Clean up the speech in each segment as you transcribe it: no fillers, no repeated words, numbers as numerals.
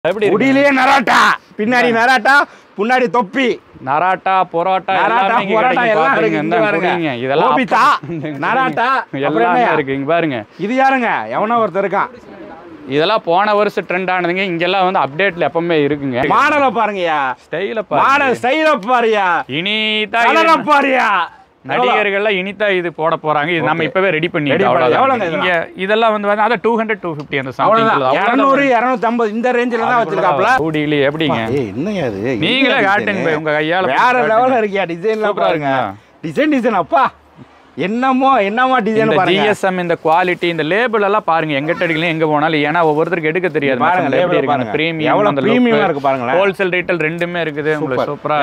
முடியிலே நராட்டா, பின்னாடி நராட்டா, முன்னாடி தொப்பி, நராட்டா, பொரோட்டா, பொரோட்டா எல்லாம் இருக்கு. இதெல்லாம் ஓபிதா, நராட்டா எல்லாமே இருக்கு. இங்க பாருங்க, இது யாருங்க? எவனோ ஒருத்தர் இருக்கான். இதெல்லாம் போன வருஷம் ட்ரெண்ட் ஆனதுங்க. இங்கெல்லாம் வந்து அப்டேட்ல எப்பவுமே இருக்குங்க. மாடலை பாருங்கயா, ஸ்டைல பாருங்க, மாடல் ஸ்டைல பாருயா, இனிதா கலரை பாருயா. நடிகர்கள்லாம் இனிதா இது போட போறாங்க. இது நம்ம இப்பவே ரெடி பண்ணிட்டோம். இங்க இதெல்லாம் வந்து அத 200 250 அந்த சம்திங் 200 250 இந்த ரேஞ்சில தான் வச்சிருக்காப்ல. ஊடியில எப்படிங்க? என்னங்க இது? நீங்களே காட்டுங்க உங்க கையால. வேற லெவல்ல இருக்கியா டிசைன்லாம் பாருங்க. டிசைன் அப்பா என்னமோ டிசைன் பாருங்க. ஜிஎஸ்எம் இந்த குவாலிட்டி இந்த லேபிள் எல்லாம் பாருங்க. எங்கிட்ட அடிக்கலாம் எங்க போனாலும். ஏன்னா ஒவ்வொருத்தருக்கு எடுக்க தெரியாது. பாருங்க லேபிள் பாருங்க. பிரீமியம் எவ்வளவு பிரீமியமா இருக்கு பாருங்க. ஹோல்சேல் ரீட்டைல் ரெண்டுமே இருக்குது. உங்களுக்கு சூப்பரா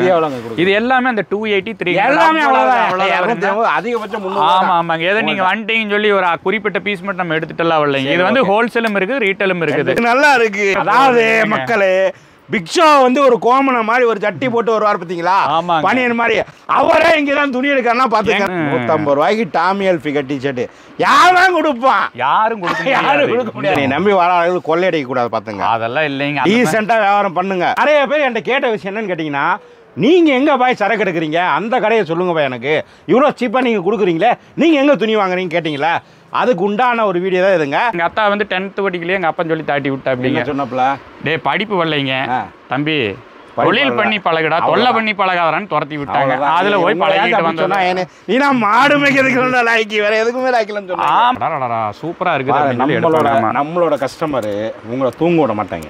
இது எல்லாமே அந்த 283 எல்லாமே அவ்வளவுதான். அதிகபட்சம் 300. ஆமா ஆமாங்க. ஏதோ நீங்க வந்துட்டீங்கன்னு சொல்லி ஒரு குறிப்பிட்ட பீஸ் மட்டும் நம்ம எடுத்துட்டலாம் வரலைங்க. இது வந்து ஹோல்சேலும் இருக்குது, ரீட்டைலும் இருக்குது. நல்லா இருக்கு. அதாவது மக்களே, பிக் ஷோ வந்து ஒரு கோமன மாதிரி ஒரு சட்டி போட்டு வருவார் பாத்தீங்களா, பனியன் மாதிரி. அவரே இங்கதான் துணி எடுக்கறனா பாத்துங்க. 150 ரூபாய்க்கு டாமி எல்ஃபிகர் டி-ஷர்ட் யாரும் கொடுப்பான்? யாரும் கொடுக்க முடியாது. நீ நம்பி வர ஆளுகளுக்கு கொள்ளையடிக்க கூடாது பாத்துங்க. அதெல்லாம் இல்லைங்க. டீசெண்டா வியாபாரம் பண்ணுங்க. நிறைய பேர் என்கிட்ட கேட்ட விஷயம் என்னன்னு கேட்டீங்கன்னா, நீங்க எங்க பாய் சரக்கு எடுக்கிறீங்க, அந்த கடையை சொல்லுங்க பாய், எனக்கு இவ்வளவு சீப்பா நீங்க கொடுக்குறீங்களே, நீங்க எங்க துணி வாங்குறீங்க கேட்டீங்களா? அதுக்கு உண்டான ஒரு வீடியோ தான் இதுங்க. எங்க அத்தா வந்து 10th படிக்கலையே எங்க அப்பா சொல்லி தாட்டி விட்டா அப்படிங்க சொன்னப்பல. டே படிப்பு வரலைங்க தம்பி, தொழில் பண்ணி பழகடா, தொல்லை பண்ணி பழகாதான்னு துரத்தி விட்டாங்க. அதுல போய் பழகிட்டு வந்தோம்னா நீனா மாடு மேய்க்கிறதுக்கு லாய்க்கு, வேற எதுக்குமே லாய்க்கலன்னு சொன்னா சூப்பரா இருக்குது. நம்மளோட கஸ்டமர் உங்களை தூங்க விட மாட்டாங்க,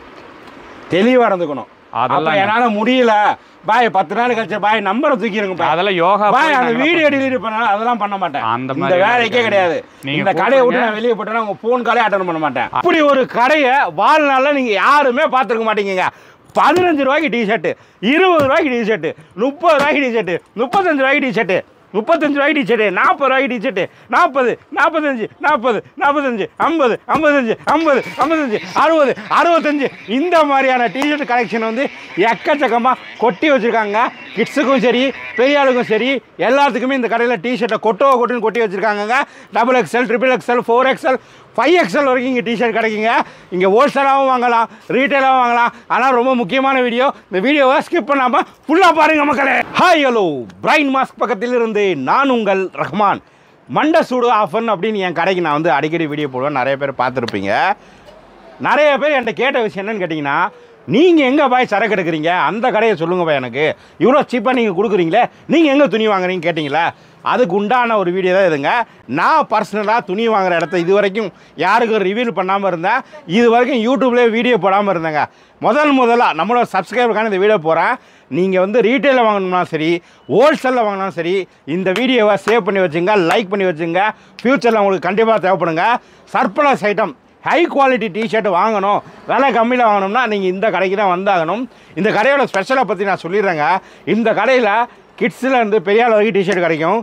தெளிவா இருந்துக்கணும். அதெல்லாம் என்னால முடியல பாய், 10 நாள் கழிச்சு பாய் நம்பரை தூக்கிடுங்க, அதெல்லாம் யோகா பாய், அந்த வீடியோ டெலிவரி பண்ணாலும் அதெல்லாம் பண்ண மாட்டேன். இந்த வேலைக்கே கிடையாது. இந்த கடையை விட்டு நான் வெளியே போட்டேன்னா உங்க போன் காலே அட்டன் பண்ண மாட்டேன். அப்படி ஒரு கடையை வாழ்நாள்ல நீங்க யாருமே பார்த்துருக்க மாட்டீங்க. 15 ரூபாய்க்கு டிஷர்ட், 20 ரூபாய்க்கு டிஷர்ட், 30 ரூபாய்க்கு டிஷர்ட், 35 ரூபாய்க்கு டிஷர்ட், 35 ரூபாய்க்கு டிஷர்ட், 40 ரூபாய்க்கு டிஷர்ட், 40 45 40 45 50 55 50 55 60 65 இந்த மாதிரியான டிஷர்ட் கலெக்ஷன் வந்து எக்கச்சக்கமாக கொட்டி வச்சுருக்காங்க. கிட்ஸுக்கும் சரி பெரிய ஆளுக்கும் சரி எல்லாத்துக்குமே இந்த கடையில் டிஷர்ட்டை கொட்டுன்னு கொட்டி வச்சுருக்காங்க. XXL, XXXL, 4XL, 5XL வரைக்கும் இங்கே டிஷர்ட் கிடைக்குங்க. இங்கே ஹோல்சேலாகவும் வாங்கலாம், ரீட்டைலாகவும் வாங்கலாம். ஆனால் ரொம்ப முக்கியமான வீடியோ, இந்த வீடியோவை ஸ்கிப் பண்ணாமல் ஃபுல்லாக பாருங்கள் மக்களே. ஹாய் ஹலோ, பிரைன் மாஸ்க் பக்கத்தில் இருந்து நான் உங்கள் ரஹ்மான். மண்டை சூடு ஆஃபர்னு அப்படின்னு என் கடைக்கு நான் வந்து அடிக்கடி வீடியோ போடுவேன். நிறைய பேர் பார்த்துருப்பீங்க. நிறைய பேர் என்கிட்ட கேட்ட விஷயம் என்னன்னு கேட்டிங்கன்னா, நீங்கள் எங்கே பாய் சரக்கு எடுக்கிறீங்க, அந்த கடையை சொல்லுங்க பாய், எனக்கு இவ்வளோ சீப்பாக நீங்கள் கொடுக்குறீங்களே, நீங்கள் எங்கே துணி வாங்குறீங்க கேட்டிங்களா? அதுக்கு உண்டான ஒரு வீடியோ தான் இதுங்க. நான் பர்சனலாக துணி வாங்குகிற இடத்த இது வரைக்கும் யாருக்கும் ரிவீல் பண்ணாமல் இருந்தேன். இது வரைக்கும் யூடியூப்லேயே வீடியோ போடாமல் இருந்தேங்க. முதலாக நம்மளோட சப்ஸ்கிரைபருக்கான இந்த வீடியோ போகிறேன். நீங்கள் வந்து ரீட்டைலில் வாங்கணும்னா சரி, ஹோல்சேலில் வாங்கினாலும் சரி, இந்த வீடியோவை சேவ் பண்ணி வச்சுங்க, லைக் பண்ணி வச்சுங்க. ஃப்யூச்சரில் உங்களுக்கு கண்டிப்பாக தேவைப்படுங்க. Surplus item, high quality t-shirt வாங்கணும், விலை கம்மியில் வாங்கணும்னா நீங்கள் இந்த கடைக்கு தான் வந்தாகணும். இந்த கடையோட ஸ்பெஷலை பற்றி நான் சொல்லிடுறேங்க. இந்த கடையில் கிட்ஸில் இருந்து பெரிய அளவுக்கு டிஷர்ட் கிடைக்கும்.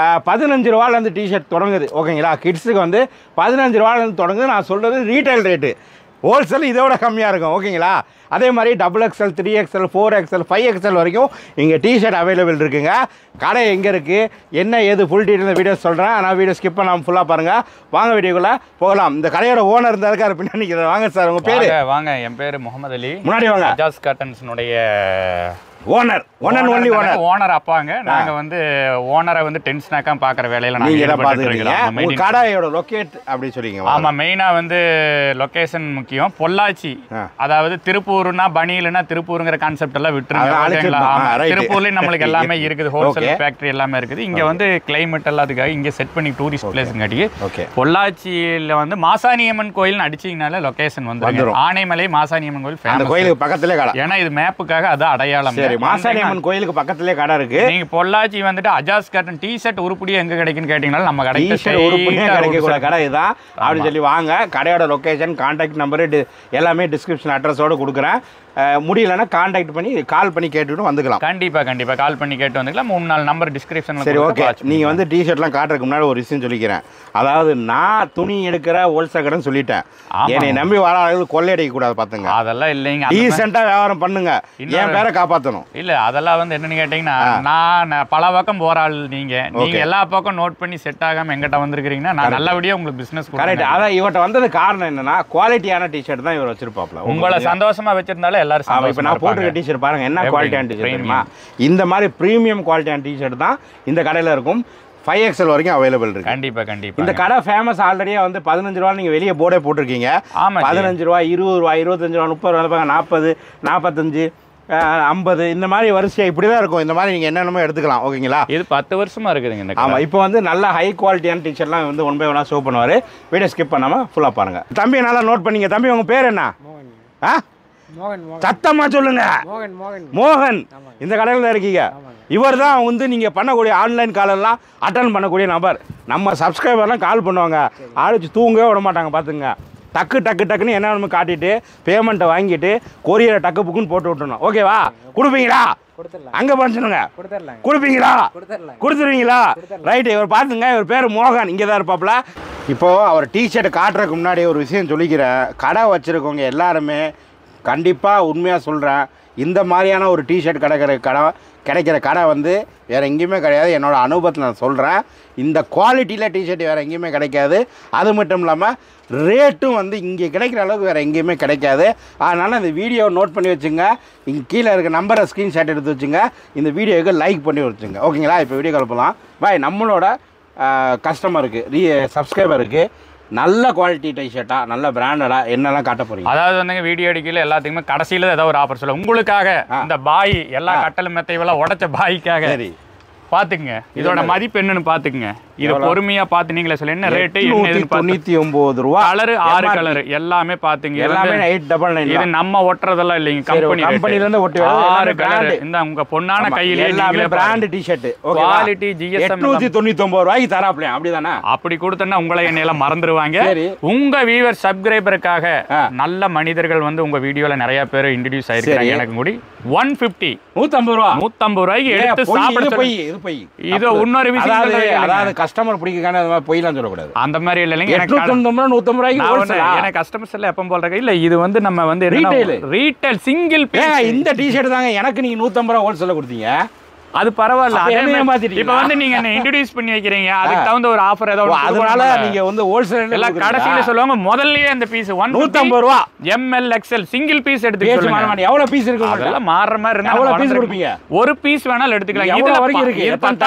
15 ரூபாலேருந்து டிஷர்ட் தொடங்குது, ஓகேங்களா? கிட்ஸுக்கு வந்து 15 ரூபாலேருந்து தொடங்குது. நான் சொல்கிறது ரீட்டைல் ரேட்டு. ஹோல்சேல் இதோட கம்மியாக இருக்கும், ஓகேங்களா? அதே மாதிரி XXL, 3XL, 4XL, 5XL வரைக்கும் இங்கே டிஷர்ட் அவைலபிள் இருக்குங்க. கடை எங்கே இருக்குது, என்ன ஏது ஃபுல் டீட்டெயில் வீடியோ சொல்கிறேன். ஆனால் வீடியோ ஸ்கிப் பண்ணாமல் ஃபுல்லாக பாருங்கள். வாங்க வீடியோக்குள்ளே போகலாம். இந்த கடையோட ஓனர் இருந்தால் இருக்கார் பின்னாடி. வாங்க சார், உங்கள் பேர்? வாங்க, என் பேர் முகமது அலி. முன்னாடி வாங்க. அஜாஸ் காட்டன்ஸ்னுடைய ஓனர், ஓனர் அப்பாங்க. நாங்க வந்து ஓனரை வந்து டென்ஷனாக்கா பாக்குற வேலையில நாங்க கடையோட லொகேட் அப்படி சொல்றீங்க. ஆமா, மெயினா வந்து லொகேஷன் முக்கியம். பொள்ளாச்சி, அதாவது திருப்பூர்னா பனியிலனா திருப்பூருங்கிற கான்செப்ட் எல்லாம் விட்டுருங்க. திருப்பூர்லயும் நம்மளுக்கு எல்லாமே இருக்குது, ஹோல்சேல் ஃபேக்டரி எல்லாமே இருக்குது. இங்க வந்து கிளைமேட் எல்லாத்துக்காக இங்க செட் பண்ணி டூரிஸ்ட் பிளேஸ்ங்காட்டி பொள்ளாச்சியில வந்து மாசாணியம்மன் கோயில் அடிச்சீங்கனால லொகேஷன் வந்து ஆனைமலை மாசாணியம்மன் கோயில், அந்த கோயிலுக்கு பக்கத்திலே கடை. ஏன்னா இது மேப்புக்காக அது அடையாளம். மாசாணியம்மன் கோயிலுக்கு பக்கத்திலே கடை இருக்கு. நீங்க பொள்ளாச்சி வந்துட்டு அஜாஸ் காட்டன் டி-ஷர்ட் உருப்படி எங்க கிடைக்குன்னு கேட்டீங்கன்னா நம்ம கடைக்கு உருப்படியா கிடைக்கக்கூடிய கடை இதுதான் அப்படின்னு சொல்லி வாங்க. கடையோட லொகேஷன், கான்டாக்ட் நம்பர் எல்லாமே டிஸ்கிரிப்ஷன் அட்ரஸோட கொடுக்குறேன். முடியலன்னா கான்டாக்ட் பண்ணி கால் பண்ணி கேட்டுட்டு வந்துக்கலாம். கண்டிப்பா கால் பண்ணி கேட்டு வந்துக்கலாம். 3-4 நம்பர் டிஸ்கிரிப்ஷன்ல. சரி, ஓகே. நீங்க வந்து டிஷர்ட்லாம் காட்டுறதுக்கு முன்னாடி ஒரு விஷயம் சொல்லிக்கிறேன். அதாவது நான் துணி எடுக்கிற ஹோல்சேல் கடைன்னு சொல்லிட்டேன். என்னை நம்பி வர ஆளுகளுக்கு கொள்ளையடிக்க கூடாது பாத்துங்க. அதெல்லாம் இல்லைங்க. டீசெண்டா வியாபாரம் பண்ணுங்க, என் பேரை காப்பாற்றணும். சொல்லணும். இல்ல அதெல்லாம் வந்து என்னன்னு கேட்டீங்கன்னா நான் பல பக்கம் போற ஆள் நீங்க எல்லா பக்கம் நோட் பண்ணி செட் ஆகாம எங்கிட்ட வந்திருக்கீங்கன்னா நான் நல்லபடியா உங்களுக்கு பிசினஸ் கரெக்ட். அதான் இவர்கிட்ட வந்தது காரணம் என்னன்னா குவாலிட்டியான டிஷர்ட் தான் இவர் வச்சிருப்பாப்ல. உங்களை சந்தோஷமா வச்சிருந்தாலும் எல்லாரும் இப்போ நான் போட்டிருக்க டிஷர்ட் பாருங்க என்ன குவாலிட்டியான டிஷர்ட் தெரியுமா? இந்த மாதிரி ப்ரீமியம் குவாலிட்டியான டிஷர்ட் தான் இந்த கடையில் இருக்கும். 5XL வரைக்கும் அவைலபிள் இருக்கு. கண்டிப்பா கண்டிப்பா. இந்த கடை ஃபேமஸ் ஆல்ரெடியே வந்து 15 ரூபா நீங்க வெளியே போர்டே போட்டிருக்கீங்க. 15 ரூபா 20 ரூபா 25 ரூபா 30 ரூபா 40 45 50 இந்த மாதிரி வரிசையா இப்படி தான் இருக்கும். இந்த மாதிரி நீங்க என்னென்னமோ எடுத்துக்கலாம். ஓகேங்களா? இது 10 வருஷமா இருக்குதுங்க இந்த. ஆமா, இப்போ வந்து நல்ல ஹை குவாலிட்டியான டிஷர்ட்லாம் வந்து 1 by 1 ஷோ பண்ணுவாரு. வீடியோ ஸ்கிப் பண்ணாம ஃபுல்லா பாருங்க. தம்பி நல்லா நோட் பண்ணீங்க. தம்பி உங்க பேர் என்ன? சத்தமா சொல்லுங்க. மோகன். இந்த கடையில் தான் இருக்கீங்க. இவர் தான் வந்து நீங்கள் பண்ணக்கூடிய ஆன்லைன் காலெல்லாம் அட்டன் பண்ணக்கூடிய நபர். நம்ம சப்ஸ்கிரைபர்லாம் கால் பண்ணுவாங்க, ஆடிச்சு தூங்கவே விட மாட்டாங்க. பார்த்துங்க, டக்கு டக்கு டக்குன்னு என்ன நம்ம காட்டிட்டு பேமெண்ட்டை வாங்கிட்டு கொரியரை டக்கு புக்குன்னு போட்டு விட்டுணும். ஓகேவா? கொடுப்பீங்களா? அங்கே பண்ணிச்சுனுங்க. கொடுப்பீங்களா? கொடுத்துருவீங்களா? ரைட்டு. இவர் பார்த்துங்க, இவர் பேர் மோகன். இங்கே தான் இருப்பாப்புல. இப்போது அவர் டிஷர்ட் காட்டுறதுக்கு முன்னாடி ஒரு விஷயம் சொல்லிக்கிறேன். கடை வச்சுருக்கவங்க எல்லாருமே கண்டிப்பாக உண்மையாக சொல்கிறேன், இந்த மாதிரியான ஒரு டிஷர்ட் கிடைக்கிற கடை வந்து வேறு எங்கேயுமே கிடையாது. என்னோடய அனுபவத்தில் நான் சொல்கிறேன். இந்த குவாலிட்டியில் டிஷர்ட் வேறு எங்கேயுமே கிடைக்காது. அது மட்டும் இல்லாமல் ரேட்டும் வந்து இங்கே கிடைக்கிற அளவுக்கு வேறு எங்கேயுமே கிடைக்காது. அதனால் இந்த வீடியோவை நோட் பண்ணி வச்சுங்க. இங்கே கீழே இருக்க நம்பரை ஸ்க்ரீன்ஷாட் எடுத்து வச்சுங்க. இந்த வீடியோவுக்கு லைக் பண்ணி வச்சுங்க. ஓகேங்களா? இப்போ வீடியோ கலப்பலாம். பாய். நம்மளோட கஸ்டமருக்கு சப்ஸ்கிரைபருக்கு நல்ல குவாலிட்டி டிஷர்ட்டா நல்ல பிராண்டடா என்னெல்லாம் காட்ட போறீங்க? அதாவது வந்து வீடியோ அடிக்கல எல்லாத்துக்குமே கடைசியில ஏதாவது ஒரு ஆஃபர் சொல்ல உங்களுக்காக. இந்த பாய் எல்லா கட்டலும் மெத்தையெல்லாம் உடைச்ச பாய்க்காக பாத்துக்குங்க. இதோட மதிப்பு என்னன்னு பாத்துக்குங்க. இது பொறுமையா பாத்து நீங்களே சொல்ல என்ன ரேட்டு. 99 ரூபா. கலர் 6 கலர் எல்லாமே பாத்துங்க. எல்லாமே 899. இது நம்ம ஒட்டுறதெல்லாம் இல்லைங்க, கம்பெனில இருந்து ஒட்டி 6 கலர். இந்த உங்க பொண்ணான கையில எல்லாமே பிராண்ட் டி-ஷர்ட். குவாலிட்டி ஜிஎஸ்எம் 899 ரூபாய்க்கு தராப்ல. அப்படிதானே? அப்படி கொடுத்தனா உங்களை என்னையெல்லாம் மறந்துடுவாங்க. உங்க வியூவர் சப்ஸ்கிரைபருக்காக நல்ல மனிதர்கள் வந்து உங்க வீடியோல நிறைய பேர் இன்ட்ரோ듀ஸ் ஆயிருக்காங்க. எனக்கு கூடி 150 150 ரூபாய் 150 ரூபாய்க்கு எடுத்து சாப்பிட. இது இன்னொரு விஷயம், அதாவது கஸ்டமர் பிடிக்கான அந்த மாதிரி பொய்லாம் சொல்லக்கூடாது. அந்த மாதிரி இல்லைங்க. எனக்கு 150 ரூபாய்க்கு எனக்கு கஸ்டமர்ஸ் எல்லாம் எப்போ போடுறாங்க. இல்ல இது வந்து நம்ம வந்து ரீட்டைல் சிங்கிள் இந்த டிஷர்ட் தாங்க எனக்கு நீங்க 150 ரூபாய் ஹோல்சேல்ல கொடுத்தீங்க. அது பரவாயில்ல. இப்போ வந்து நீங்க என்ன இன்ட்ரோ듀ஸ் பண்ணி வைக்கிறீங்க, அதுக்கு தகுந்த ஒரு ஆஃபர் ஏதாவது. அதனால நீங்க வந்து ஹோல்சேல் எல்லாம் கடைசியில சொல்லுவாங்க முதல்லயே அந்த பீஸ் 150 ரூபாய் எம்எல் எக்ஸ்எல் சிங்கிள் பீஸ் எடுத்துக்கலாம். எவ்வளவு பீஸ் இருக்கு? அதெல்லாம் மாறுற மாதிரி இருந்தா எவ்வளவு பீஸ் கொடுப்பீங்க? ஒரு பீஸ் வேணாலும் எடுத்துக்கலாம். எவ்வளவு வரைக்கும் இருக்கு?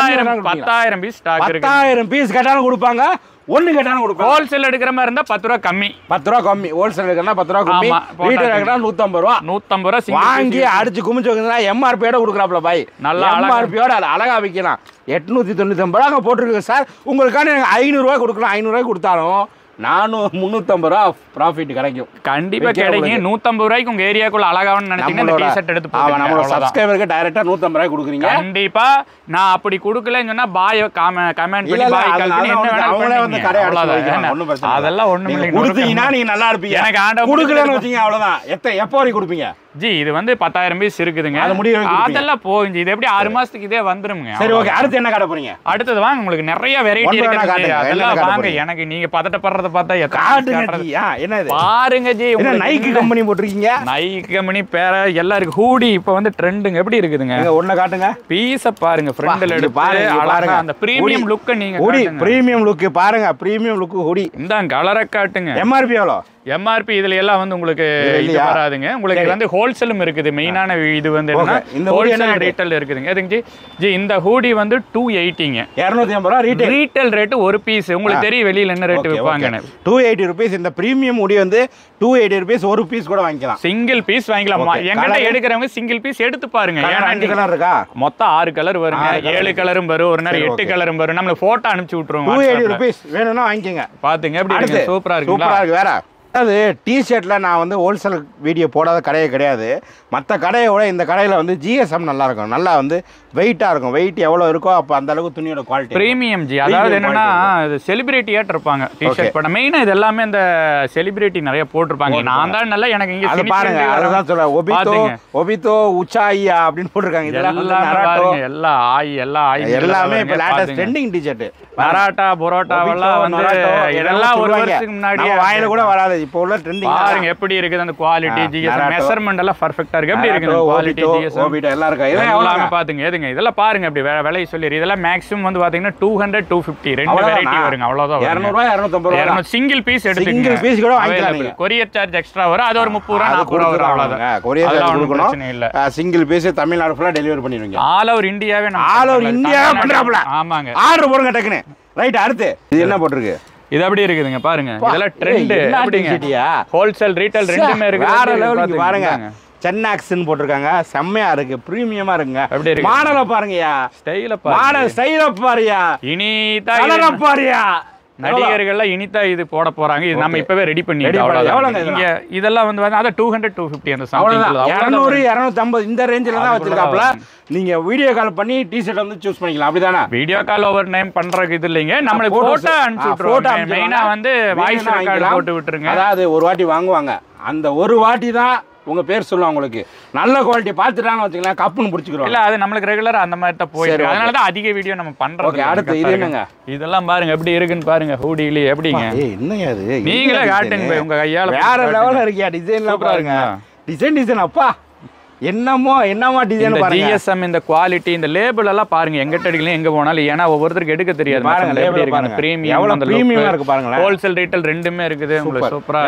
10,000 பீஸ் ஸ்டாக் இருக்கு. 10,000 பீஸ் கேட்டாலும் கொடுப்பாங்க, ஒன்னு கேட்டாலும் கொடுப்பாங்க. ஹோல்சேல் எடுக்கிற மாதிரி இருந்தா 10 ரூபாய் கம்மி. 10 ரூபாய் கம்மி. ஹோல்சேல் எடுக்கறனா 10 ரூபாய் கம்மி. ரீட்டைல் எடுக்கறனா 150 ரூபாய். 150 ரூபாய் வாங்கி அடிச்சு குமிச்சு வைக்கிறதா எம்ஆர்பியோட கொடுக்குறாப்ல பாய். நல்ல எம்ஆர்பியோட அழகா விற்கலாம். 899 ரூபாய் போட்டுருக்கு சார். உங்களுக்கான 500 ரூபாய் கொடுக்கலாம். 500 ரூபாய் கொடுத்தாலும் 350 ரூபா ப்ராஃபிட் கிடைக்கும். கண்டிப்பா கிடைக்கும். 150 ரூபாய்க்கு உங்க ஏரியாக்குள்ள அழகாவன்னு நினைச்சீங்கன்னா இந்த டி-ஷர்ட் எடுத்து போடுங்க. நம்ம சப்ஸ்கிரைபருக்கு டைரக்டா 150 ரூபாய் கொடுக்குறீங்க. கண்டிப்பா நான் அப்படி கொடுக்கலன்னு சொன்னா பாய் கமெண்ட் பண்ணி பாய் கால் பண்ணி என்ன வேணாலும் அவங்களே வந்து கடை அடைச்சு வைக்கலாம். ஒண்ணும் பிரச்சனை இல்ல. அதெல்லாம் ஒண்ணும் இல்ல. கொடுத்தீங்கன்னா நீங்க நல்லா இருப்பீங்க. எனக்கு ஆண்டா கொடுக்கலன்னு வச்சீங்க அவ்வளவுதான். எப்போ வரைக்கும் கொடுப்பீங்க? ஜி இது வந்து 10,000 பீஸ் இருக்குதுங்க. அதெல்லாம் போகுங்க. இது எப்படி 6 மாசத்துக்கு இதே வந்துருங்க. சரி ஓகே. அடுத்து என்ன கடை போறீங்க? அடுத்தது வாங்க, உங்களுக்கு நிறைய வெரைட்டி இருக்கு. அதெல்லாம் வாங்க. எனக்கு நீங்க பதட்டப்படுறத பார்த்தா பாருங்க ஜி. நைக் கம்பெனி போட்டிருக்கீங்க. நைக் கம்பெனி பேர எல்லாம் இருக்கு. ஹூடி இப்ப வந்து ட்ரெண்டுங்க. எப்படி இருக்குதுங்க? ஒண்ணு காட்டுங்க. பீஸ பாருங்க. ஃப்ரண்ட்ல எடுத்து பாருங்க. அந்த பிரீமியம் லுக் நீங்க ஹூடி பிரீமியம் லுக் பாருங்க. Premium look hoodie. இந்த கலரை காட்டுங்க. எம்ஆர்பி எவ்வளோ? எம்ஆர்பி இதுல எல்லாம் வந்து உங்களுக்கு இது வராதுங்க. உங்களுக்கு வந்து ஹோல்சேலும் இருக்குது. மெயினான இது வந்து என்ன ஹோல்சேல் ரீட்டைல் இருக்குதுங்க. அதுங்க ஜி இந்த ஹூடி வந்து 280ங்க. 250 ரூபாய் ரீட்டைல் ரேட் ஒரு பீஸ். உங்களுக்கு தெரியும் வெளியில என்ன ரேட் விற்பாங்கன்னு. 280 ரூபீஸ். இந்த பிரீமியம் ஹூடி வந்து 280 ரூபீஸ். ஒரு பீஸ் கூட வாங்கிக்கலாம். சிங்கிள் பீஸ் வாங்கிக்கலாம். என்கிட்ட எடுக்கிறவங்க சிங்கிள் பீஸ் எடுத்து பாருங்க. ஏன்னா 5 கலர் இருக்கா? மொத்தம் 6 கலர் வருங்க. 7 கலரும் வரும். ஒரு நேரம் 8 கலரும் வரும். நம்மளுக்கு போட்டோ அனுப்பிச்சு விட்டுருவோம். 280 ரூபீஸ் வேணும்னா வாங்கிக்கங்க. பாத்துங்க எப்படி இருக்கு. சூப்பரா இருக்கு. சூப்பரா இருக்கு. வேற அதாவது டிஷர்ட்டில் நான் வந்து ஹோல்சேல் வீடியோ போடாத கடையே கிடையாது. மற்ற கடையை விட இந்த கடையில் வந்து ஜிஎஸ்எம் நல்லா இருக்கும். நல்லா வந்து வெயிட்டாக இருக்கும். வெயிட் எவ்வளோ இருக்கோ அப்போ அந்த அளவுக்கு துணியோட குவாலிட்டி ப்ரீமியம் ஜி. அதாவது என்னன்னா இது செலிபிரிட்டியாட்டு இருப்பாங்க டிஷர்ட். பட் மெயினாக இது எல்லாமே இந்த செலிபிரிட்டி நிறைய போட்டிருப்பாங்க. நான் தான் நல்லா எனக்கு இங்கே அது பாருங்க. அதுதான் சொல்றேன். ஒபித்தோ உச்சாயா அப்படின்னு போட்டிருக்காங்க. எல்லா ஆய் எல்லாமே இப்போ லேட்டஸ்ட் ட்ரெண்டிங் டிஷர்ட். பரோட்டா புரோட்டாவெல்லாம் வந்து இதெல்லாம் ஒரு வருஷத்துக்கு முன்னாடி வாயில கூட வராது. இப்போ உள்ள ட்ரெண்டிங் பாருங்க எப்படி இருக்குது அந்த குவாலிட்டி ஜிஎஸ்எம் மெஷர்மென்ட் எல்லாம் பெர்ஃபெக்ட்டா இருக்கு. எப்படி இருக்கு குவாலிட்டி ஜிஎஸ்எம் ஓபிட் எல்லாம் இருக்கு. இதெல்லாம் பாத்துங்க எதுங்க இதெல்லாம் பாருங்க அப்படி விலை சொல்லி இதெல்லாம் மேக்ஸிமம் வந்து பாத்தீங்கன்னா 200 250 ரெண்டு வெரைட்டி வருங்க. அவ்வளவுதான் 200 ரூபாய் 250 ரூபாய் சிங்கிள் பீஸ் எடுத்துங்க. சிங்கிள் பீஸ் கூட வாங்கிக்கலாம். கொரியர் சார்ஜ் எக்ஸ்ட்ரா வரும். அது ஒரு 30 ரூபாய் 40 ரூபாய் வரும். அவ்வளவுதான். கொரியர் சார்ஜ் கொடுக்கணும். சிங்கிள் பீஸ் தமிழ்நாடு ஃபுல்லா டெலிவரி பண்ணிடுவீங்க. ஆல் ஓவர் இந்தியாவே ஆல் ஓவர் இந்தியாவே பண்றாப்ல. ஆமாங்க. ஆர்டர் போடுங்க டக்குனு. ரைட் அடுத்து இது என்ன போட்டுருக்கு? இது அப்படி இருக்குதுங்க பாருங்க. இதெல்லாம் ட்ரெண்ட் அப்படிங்க. ஹோல்சேல் ரீட்டைல் ரெண்டுமே இருக்கு. வேற லெவலுக்கு பாருங்க. சென்னாக்ஸ்னு போட்டிருக்காங்க. செம்மையா இருக்கு. பிரீமியமா இருக்குங்க. எப்படி இருக்கு? மாடலை பாருங்கயா. ஸ்டைல பாருங்க. மாடல் ஸ்டைல பாருயா. இனிதா கலர பாருயா. நடிகர்கள்லாம் இனிதா இது போட போறாங்க. இது நம்ம இப்பவே ரெடி பண்ணிட்டோம். அவ்வளவுதான். இங்க இதெல்லாம் வந்து அத 200 250 அந்த சம்திங் 200 250 இந்த ரேஞ்சில தான் வச்சிருக்காப்ல. நீங்க வீடியோ கால் பண்ணி டி-ஷர்ட் வந்து சூஸ் பண்ணிக்கலாம். அப்படிதானே? வீடியோ கால் ஓவர் நேம் பண்றதுக்கு இது இல்லைங்க. நம்மளுக்கு போட்டோ அனுப்பிச்சுட்றோம். மெயினா வந்து வாய்ஸ் ரெக்கார்ட் போட்டு விட்டுருங்க. அதாவது ஒரு வாட்டி வாங்குவாங்க. அந்த ஒரு வாட்டி தான் உங்க பேர் சொல்லுவாங்க. உங்களுக்கு நல்ல குவாலிட்டி பார்த்துட்டான்னு வச்சுக்கலாம் கப்புன்னு பிடிச்சிக்கிறோம். இல்ல அது நம்மளுக்கு ரெகுலரா அந்த மாதிரி தான் போயிருக்கு. அதனால தான் அதிக வீடியோ நம்ம பண்றோம். ஓகே அடுத்து இது என்னங்க? இதெல்லாம் பாருங்க எப்படி இருக்குன்னு பாருங்க. ஹூடில எப்படிங்க? என்னங்க அது? நீங்களே காட்டுங்க உங்க கையால. வேற லெவல்ல இருக்கியா டிசைன்லாம் பாருங்க. டிசைன் அப்பா என்னமோ டிசைன் பாருங்க. ஜிஎஸ்எம் இந்த குவாலிட்டி இந்த லேபிள் எல்லாம் பாருங்க. எங்கிட்ட எடுக்கலாம் எங்க போனாலும். ஏன்னா ஒவ்வொருத்தருக்கு எடுக்க தெரியாது. பாருங்க லேபிள் பாருங்க. பிரீமியம் அந்த பிரீமியமா இருக்கு பாருங்க. ஹோல்சேல் ரீட்டைல் ரெண்டுமே இருக்குது. உங்களுக்கு சூப்பரா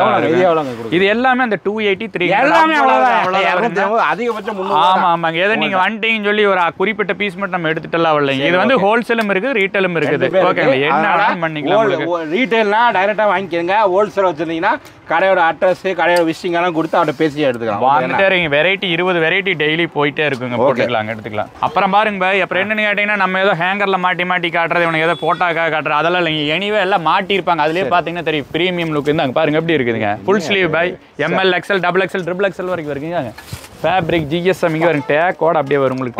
இது எல்லாமே அந்த 283 எல்லாமே அவ்வளவுதான். அதிகபட்சம் 300. ஆமாங்க. ஏதோ நீங்க வண்டின்னு சொல்லி ஒரு குறிப்பிட்ட பீஸ் மட்டும் நம்ம எடுத்துட்டலாம் வரலைங்க. இது வந்து ஹோல்சேலும் இருக்குது ரீட்டைலும் இருக்குது. ஓகேங்களா? என்ன வேணாலும் பண்ணிக்கலாம். ரீட்டைல்னா டைரக்டா வாங்கிக்கங்க. ஹோல்சேல் வச்சிருந்தீங்கன்னா கடையோட அட்ரஸ் கடையோட விசிட்டிங் எல்லாம் கொடுத்து அவட பேசி எடுத்துக்கலாம். வந்துட்டே வெரைட்டி 20 வெரைட்டி டெய்லி போயிட்டே இருக்குங்க. போட்டுக்கலாம் எடுத்துக்கலாம். அப்புறம் பாருங்க பாய். அப்புறம் என்னன்னு கேட்டீங்கன்னா நம்ம ஏதோ ஹேங்கர்ல மாட்டி காட்டுறது இவனுக்கு ஏதோ போட்டாக்கா காட்டுறது அதெல்லாம் இல்லைங்க. எனிவே எல்லாம் மாட்டி இருப்பாங்க. அதுலயே பாத்தீங்கன்னா தெரியும் பிரீமியம் லுக் இருந்தாங்க. பாருங்க எப்படி இருக்குதுங்க. ஃபுல் ஸ்லீவ் பாய். M L XL double XL triple XL வரைக்கும் இருக்குங்க. ஃபேப்ரிக் ஜிஎஸ்எம் இங்க வருங்க. டேக்கோட அப்படியே வரும். உங்களுக்கு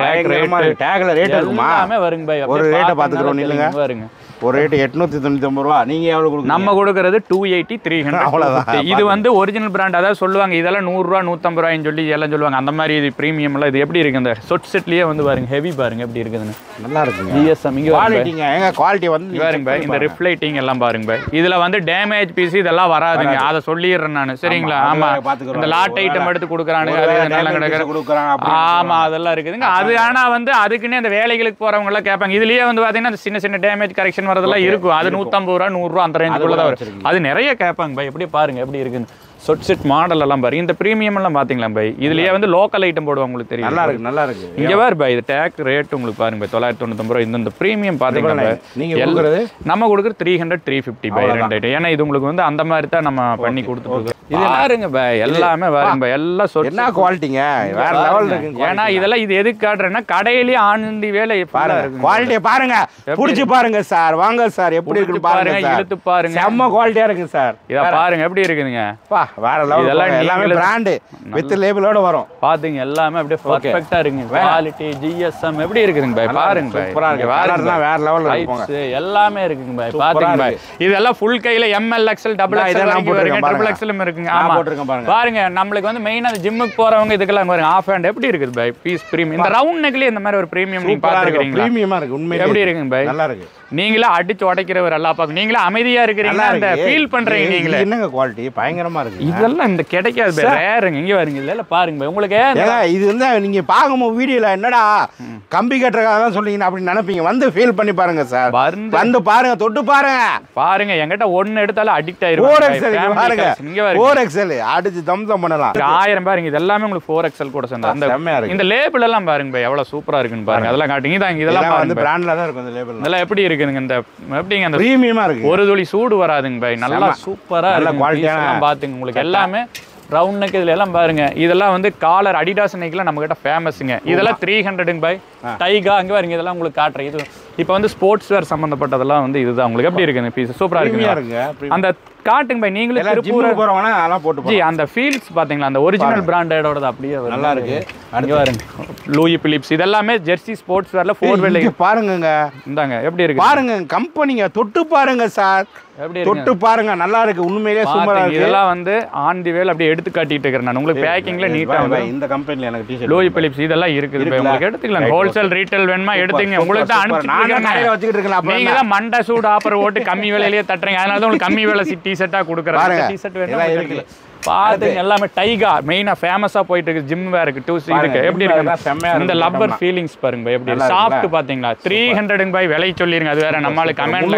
டேக்ல ரேட் இருக்குமா? எல்லாமே வருங்க பாய். ஒரு ரேட்ட பாத்துக்கிறோம் இல்லங்க. வருங்க. ஒரு ரேட் 899 ரூபா. நீங்க எவ்வளவு கொடுக்குறீங்க? நம்ம கொடுக்கிறது 280 300 அவ்வளவுதான். இது வந்து ஒரிஜினல் பிராண்ட். அதாவது சொல்லுவாங்க இதெல்லாம் 100 ரூபா 150 ரூபாய்ன்னு சொல்லி எல்லாம் சொல்லுவாங்க. அந்த மாதிரி இது பிரீமியம் எல்லாம். இது எப்படி இருக்கு? அந்த சொட் செட்லயே வந்து பாருங்க. ஹெவி பாருங்க எப்படி இருக்குதுன்னு. நல்லா இருக்குங்க. ஜிஎஸ்எம் இங்க குவாலிட்டிங்க. ஏங்க குவாலிட்டி வந்து பாருங்க பாய். இந்த ரிஃப்ளைட்டிங் எல்லாம் பாருங்க பாய். இதுல வந்து டேமேஜ் பீஸ் இதெல்லாம் வராதுங்க. அத சொல்லிடுறேன் நான். சரிங்களா? ஆமா. இந்த லாட் ஐட்டம் எடுத்து கொடுக்குறானுங்க. அது நல்லா கிடக்குற. ஆமா அதெல்லாம் இருக்குதுங்க. அது ஆனா வந்து அதுக்குன்னே அந்த வேலைகளுக்கு போறவங்க எல்லாம் கேட்பாங்க. இதுலயே வந்து பாத்தீங்கன்னா சின்ன சின்ன டேமேஜ் கரெக்ஷன் வரதெல்லாம் இருக்கும். அது 150 ரூபா 100 ரூபா அந்த ரேஞ்சுக்குள்ள தான் வரும். அது நிறைய கேட்பாங்க பாய். எப்படி பாருங்க எப்படி இருக்குன்னு. சொட் செட் மாடல் எல்லாம் பாருங்க. இந்த பிரீமியம் எல்லாம் பாத்தீங்களா பாய்? இதுலயே வந்து லோக்கல் ஐட்டம் போடுவாங்க. உங்களுக்கு தெரியும். நல்லா இருக்கு. இங்க பாரு பாய். இது டேக் ரேட் உங்களுக்கு பாருங்க 999 ரூபாய். இந்த பிரீமியம் பாத்தீங்கன்னா நீங்க கொடுக்குறது நம்ம கொடுக்குறது 300 350 பாய் ரெண்டு ஐட்டம். ஏன்னா இது உங்களுக்கு வந்து அந்த மாதிரி தான் நம்ம பண்ணி கொடுத்துட்டு இது பாருங்க பாய். எல்லாமே பாருங்க பாய். எல்லாம் சொட் என்ன குவாலிட்டிங்க வேற லெவல் இருக்கு. ஏன்னா இதெல்லாம் இது எதுக்கு காட்டுறேன்னா கடையிலேயே ஆனந்தி வேலை பாருங்க. குவாலிட்டியை பாருங்க. புடிச்சு பாருங்க சார். வாங்க சார் எப்படி இருக்குன்னு பாருங்க. இழுத்து பாருங்க. செம்ம குவாலிட்டியா இருக்கு சார். இத பாருங்க எப்படி இருக்குதுங்க. வேற லெவல். இதெல்லாம் எல்லாமே பிராண்ட் வித் லேபிளோட வரும். பாத்தீங்க எல்லாமே அப்படியே பெர்ஃபெக்ட்டா இருக்குங்க. குவாலிட்டி ஜிஎஸ்எம் எப்படி இருக்குதுங்க பாய். பாருங்க பாய். சூப்பரா இருக்கு. வேற லெவல்ல இருக்குங்க. எல்லாமே இருக்குங்க பாய். பாருங்க பாய். இதெல்லாம் ஃபுல் கையில எம்எல் எக்ஸ்எல் டபுள் எக்ஸ்எல் வரைக்கும் ட்ரிபிள் எக்ஸ்எல் இருக்குங்க. ஆமா போட்டுருங்க பாருங்க. பாருங்க நம்மளுக்கு வந்து மெயினா ஜிம்முக்கு போறவங்க இதுக்கெல்லாம் பாருங்க. ஆஃப் ஹேண்ட் எப்படி இருக்குது பாய். Piece premium. இந்த ரவுண்ட் நெக்லயே இந்த மாதிரி ஒரு பிரீமியம் நீங்க பாத்துக்கிறீங்களா? பிரீமியமா இருக்கு. உண்மையிலே எப்படி இருக்குங்க பாய்? நல்லா இருக்கு. நீங்களே அடிச்சு உடைக்கிறவர் எல்லாம் பாக்க. நீங்களே அமைதியா இருக்கீங்க. அந்த ஃபீல் பண்றீங்க நீங்களே. என்னங்க குவாலிட்டி பயங்கரமா இருக்கு. இதெல்லாம் இந்த கிடைக்காது பாய். ரேருங்க. இங்க வருங்க. இல்ல பாருங்க பாய். உங்களுக்கு இது வந்து நீங்க பாக்கும்போது வீடியோல என்னடா கம்பி கட்டுறதுக்காக தான் சொல்றீங்க அப்படி நினைப்பீங்க. வந்து ஃபீல் பண்ணி பாருங்க சார். வந்து பாருங்க. தொட்டு பாருங்க. பாருங்க என்கிட்ட ஒன்னு எடுத்தாலும் அடிக்ட் ஆயிரும். 4XL பாருங்க. இங்க பாருங்க 4XL அடிச்சு தம்சம் பண்ணலாம். 1000 பாருங்க. இது எல்லாமே உங்களுக்கு 4XL கூட சேர்ந்து. அந்த இந்த லேபிள் எல்லாம் பாருங்க பாய். எவ்வளவு சூப்பரா இருக்குன்னு பாருங்க. அதெல்லாம் காட்டுங்க. இதெல்லாம் வந்து பிராண்ட்ல தான் இருக்கும் இந்த லேபிள். இதெல்லாம் எப்படி இருக்குதுங்க? இந்த எப்படிங்க அந்த பிரீமியமா இருக்கு. ஒரு துளி சூடு வராதுங்க பாய். நல்லா சூப்பரா இருக்கு. குவாலிட்டியா பாத்துங்க. உங்களுக்கு எல்லாமே ரவுண்ட் நெக் இதுல எல்லாம் பாருங்க. இதெல்லாம் வந்து காலர் அடிடாஸ் நெக்ல நம்ம கிட்ட ஃபேமஸ்ங்க. இதெல்லாம் 300 பாய். டைகா அங்க பாருங்க. இதெல்லாம் உங்களுக்கு காட்டுறேன். இது இப்போ வந்து ஸ்போர்ட்ஸ் வேர் சம்பந்தப்பட்டதெல்லாம் வந்து இதுதான். உங்களுக்கு எப்படி இருக்கு இந்த பீஸ்? சூப்பரா இருக்கு. அந்த காட்டுங்க பாய். நீங்களே திருப்பூர் போறவனா அதெல்லாம் போட்டு ஜி அந்த ஃபீல்ஸ் பாத்தீங்களா? அந்த ஒரிஜினல் பிராண்டடோட அப்படியே நல்லா இருக்கு. அங்க பாருங்க. லூயி பிலிப்ஸ் இதெல்லாமே ஜெர்சி ஸ்போர்ட்ஸ் வேர்ல 4 வீல் பாருங்கங்க. இந்தாங்க எப்படி இருக்கு பாருங்க. கம்பெனிங்க தொட்டு பாருங்க சார். எப்படி தொட்டு பாருங்க. நல்லா இருக்கு. உண்மையிலேயே சூப்பரா இருக்கு. இதெல்லாம் வந்து ஆன் தி வேல் அப்படியே எடுத்து காட்டிட்டு இருக்கேன் நான். உங்களுக்கு பேக்கிங்ல நீட்டா இந்த கம்பெனில எனக்கு டி-ஷர்ட் லூயி பிலிப்ஸ் இதெல்லாம் இருக்குது பாய். உங்களுக்கு எடுத்துக்கலாம். ஹோல்சேல் ரீட்டைல் வேணுமா எடுத்துங்க. உங்களுக்கு தான் அனுப்பிச்சு நான் கடையில வச்சிட்டு இருக்கேன். நீங்க தான் மண்டை சூட் ஆஃபர் ஓட்டு கம்மி விலையிலேயே தட்டுறீங்க. அதனால தான் உங்களுக்கு கம்மி விலை சிட்டி டீ-ஷர்ட்டா கொடுக்குறாங்க. டீ-ஷர்ட் வேணும் பாத்துங்க. எல்லாமே டைகா மெயினா ஃபேமஸா போயிட்டு இருக்கு. ஜிம் வேர் இருக்கு, 2 இருக்கு. எப்படி இருக்கு இந்த லப்பர் ஃபீலிங்ஸ் பாருங்க பை. எப்படி சாஃப்ட் பாத்தீங்களா? 300 பை விலை சொல்லிருங்க. அது வேற நம்மளுக்கு கமெண்ட்ல